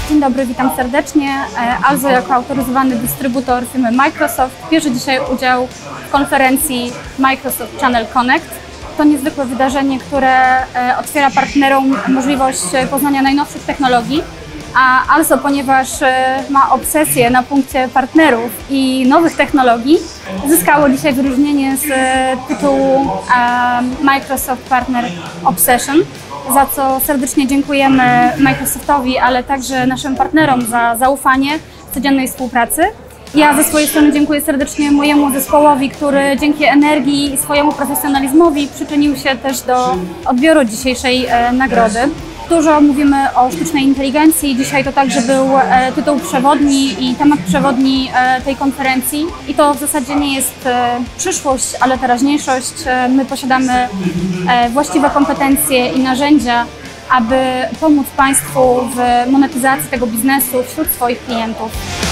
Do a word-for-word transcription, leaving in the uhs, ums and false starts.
Dzień dobry, witam serdecznie. Alzo jako autoryzowany dystrybutor firmy Microsoft bierze dzisiaj udział w konferencji Microsoft Channel Connect. To niezwykłe wydarzenie, które otwiera partnerom możliwość poznania najnowszych technologii, a Alzo, ponieważ ma obsesję na punkcie partnerów i nowych technologii, zyskało dzisiaj wyróżnienie z tytułu Microsoft Partner Obsession, za co serdecznie dziękujemy Microsoftowi, ale także naszym partnerom za zaufanie w codziennej współpracy. Ja ze swojej strony dziękuję serdecznie mojemu zespołowi, który dzięki energii i swojemu profesjonalizmowi przyczynił się też do odbioru dzisiejszej e, nagrody. Dużo mówimy o sztucznej inteligencji. Dzisiaj to także był e, tytuł przewodni i temat przewodni e, tej konferencji. I to w zasadzie nie jest e, przyszłość, ale teraźniejszość. E, my posiadamy e, właściwe kompetencje i narzędzia, aby pomóc Państwu w monetyzacji tego biznesu wśród swoich klientów.